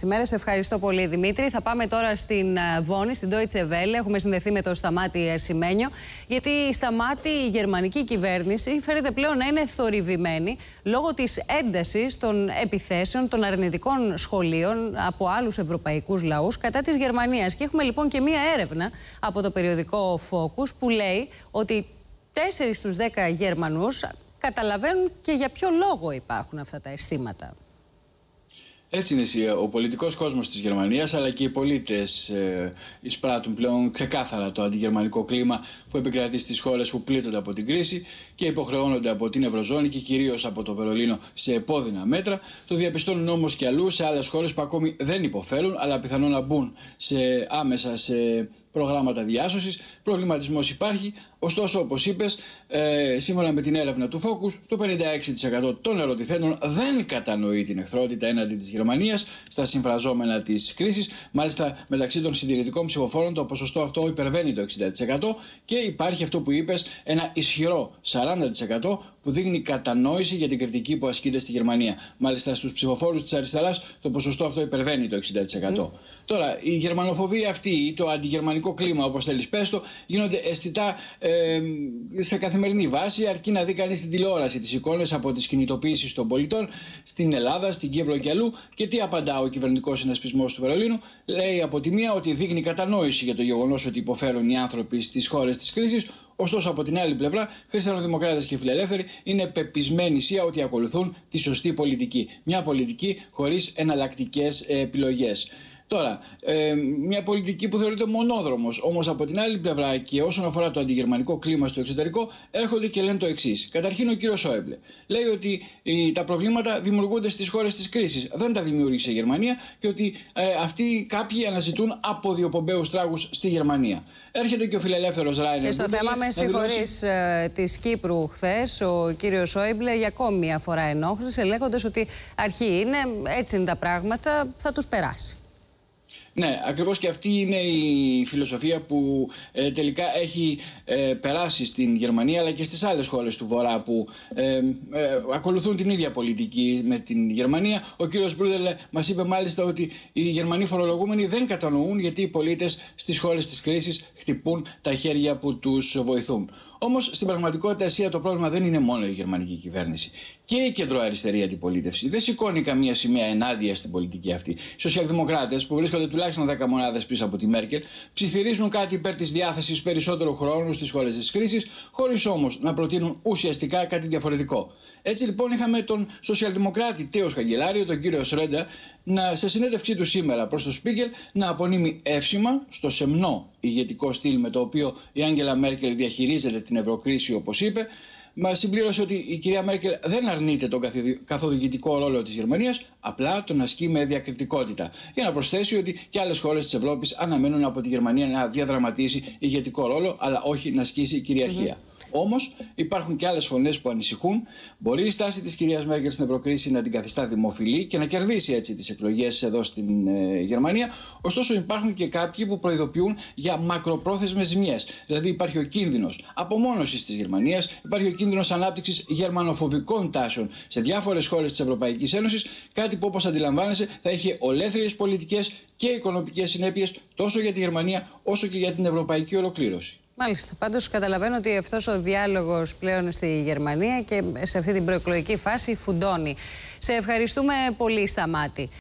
Σήμερα σε ευχαριστώ πολύ, Δημήτρη. Θα πάμε τώρα στην Βόνη, στην Deutsche Welle. Έχουμε συνδεθεί με τον Σταμάτη Ασημένιο. Γιατί Σταμάτη, η γερμανική κυβέρνηση φαίνεται πλέον να είναι θορυβημένη λόγω της έντασης των επιθέσεων των αρνητικών σχολείων από άλλους ευρωπαϊκούς λαούς κατά της Γερμανίας. Και έχουμε λοιπόν και μία έρευνα από το περιοδικό Focus που λέει ότι 4 στους 10 Γερμανούς καταλαβαίνουν και για ποιο λόγο υπάρχουν αυτά τα αισθήματα. Έτσι είναι ο πολιτικός κόσμος της Γερμανίας, αλλά και οι πολίτες εισπράττουν πλέον ξεκάθαρα το αντιγερμανικό κλίμα που επικρατεί στις χώρες που πλήττονται από την κρίση και υποχρεώνονται από την Ευρωζώνη και κυρίως από το Βερολίνο σε επώδυνα μέτρα. Το διαπιστώνουν όμως και αλλού σε άλλες χώρες που ακόμη δεν υποφέρουν, αλλά πιθανόν να μπουν άμεσα σε προγράμματα διάσωσης. Προβληματισμός υπάρχει. Ωστόσο, όπως είπες, σύμφωνα με την έρευνα του Focus, το 56% των ερωτηθέντων δεν κατανοεί την εχθρότητα έναντι της Γερμανίας στα συμφραζόμενα της κρίσης. Μάλιστα, μεταξύ των συντηρητικών ψηφοφόρων το ποσοστό αυτό υπερβαίνει το 60% και υπάρχει αυτό που είπες, ένα ισχυρό 40% που δείχνει κατανόηση για την κριτική που ασκείται στη Γερμανία. Μάλιστα, στους ψηφοφόρους της αριστεράς το ποσοστό αυτό υπερβαίνει το 60%. Τώρα, η γερμανοφοβία αυτή ή το αντιγερμανικό κλίμα, όπως θέλεις πες το, γίνονται αισθητά σε καθημερινή βάση, αρκεί να δει κανείς στην τηλεόραση τις εικόνες από τις κινητοποιήσεις των πολιτών στην Ελλάδα, στην Κύπρο και αλλού. Και τι απαντά ο κυβερνητικός συνασπισμός του Βερολίνου? Λέει από τη μία ότι δείχνει κατανόηση για το γεγονός ότι υποφέρουν οι άνθρωποι στις χώρες της κρίσης. Ωστόσο, από την άλλη πλευρά, χριστιανοδημοκράτες και φιλελεύθεροι είναι πεπισμένοι σία ότι ακολουθούν τη σωστή πολιτική. Μια πολιτική χωρίς εναλλακτικές επιλογές. Τώρα, μια πολιτική που θεωρείται μονόδρομος, όμως από την άλλη πλευρά και όσον αφορά το αντιγερμανικό κλίμα στο εξωτερικό, έρχονται και λένε το εξής. Καταρχήν, ο κύριος Σόιμπλε λέει ότι τα προβλήματα δημιουργούνται στις χώρες της κρίσης. Δεν τα δημιούργησε η Γερμανία και ότι αυτοί κάποιοι αναζητούν αποδιοπομπαίους τράγους στη Γερμανία. Έρχεται και ο φιλελεύθερος Ράινερ. Και στο θέμα, με συγχωρείς, της Κύπρου χθες, ο κύριος Σόιμπλε για ακόμη μια φορά ενόχλησε, λέγοντας ότι αρχή είναι, έτσι είναι τα πράγματα, θα τους περάσει. Ναι, ακριβώς και αυτή είναι η φιλοσοφία που τελικά έχει περάσει στην Γερμανία αλλά και στις άλλες χώρες του Βορρά που ακολουθούν την ίδια πολιτική με την Γερμανία. Ο κύριος Μπρούντελ μας είπε μάλιστα ότι οι Γερμανοί φορολογούμενοι δεν κατανοούν γιατί οι πολίτες στις χώρες της κρίσης χτυπούν τα χέρια που τους βοηθούν. Όμως στην πραγματικότητα, Ασία, το πρόβλημα δεν είναι μόνο η γερμανική κυβέρνηση. Και η κεντροαριστερή αντιπολίτευση δεν σηκώνει καμία σημαία ενάντια στην πολιτική αυτή. Οι σοσιαλδημοκράτες, που βρίσκονται τουλάχιστον 10 μονάδες πίσω από τη Μέρκελ, ψιθυρίζουν κάτι υπέρ της διάθεσης περισσότερου χρόνου στις χώρες της κρίσης, χωρίς όμως να προτείνουν ουσιαστικά κάτι διαφορετικό. Έτσι λοιπόν, είχαμε τον σοσιαλδημοκράτη τέος καγκελάριο, τον κύριο Σρέντα, σε συνέντευξή του σήμερα προς το Σπίγκελ, να απονείμει εύσημα στο σεμνό ηγετικό στυλ με το οποίο η Άγγελα Μέρκελ διαχειρίζεται την ευρωκρίση, όπως είπε. Μας συμπλήρωσε ότι η κυρία Μέρκελ δεν αρνείται τον καθοδηγητικό ρόλο της Γερμανίας, απλά τον ασκεί με διακριτικότητα. Για να προσθέσει ότι και άλλες χώρες της Ευρώπης αναμένουν από τη Γερμανία να διαδραματίσει ηγετικό ρόλο, αλλά όχι να ασκήσει κυριαρχία. Όμως υπάρχουν και άλλες φωνές που ανησυχούν. Μπορεί η στάση της κυρίας Μέρκελ στην ευρωκρίση να την καθιστά δημοφιλή και να κερδίσει έτσι τις εκλογές εδώ στην Γερμανία. Ωστόσο, υπάρχουν και κάποιοι που προειδοποιούν για μακροπρόθεσμες ζημιές. Δηλαδή, υπάρχει ο κίνδυνος απομόνωσης της Γερμανίας, υπάρχει ο κίνδυνος ανάπτυξης γερμανοφοβικών τάσεων σε διάφορες χώρες της Ευρωπαϊκής Ένωσης. Κάτι που, όπως αντιλαμβάνεσαι, θα έχει ολέθριες πολιτικές και οικονομικές συνέπειες τόσο για τη Γερμανία όσο και για την ευρωπαϊκή ολοκλήρωση. Μάλιστα. Πάντως καταλαβαίνω ότι αυτός ο διάλογος πλέον στη Γερμανία και σε αυτή την προεκλογική φάση φουντώνει. Σε ευχαριστούμε πολύ, Σταμάτη.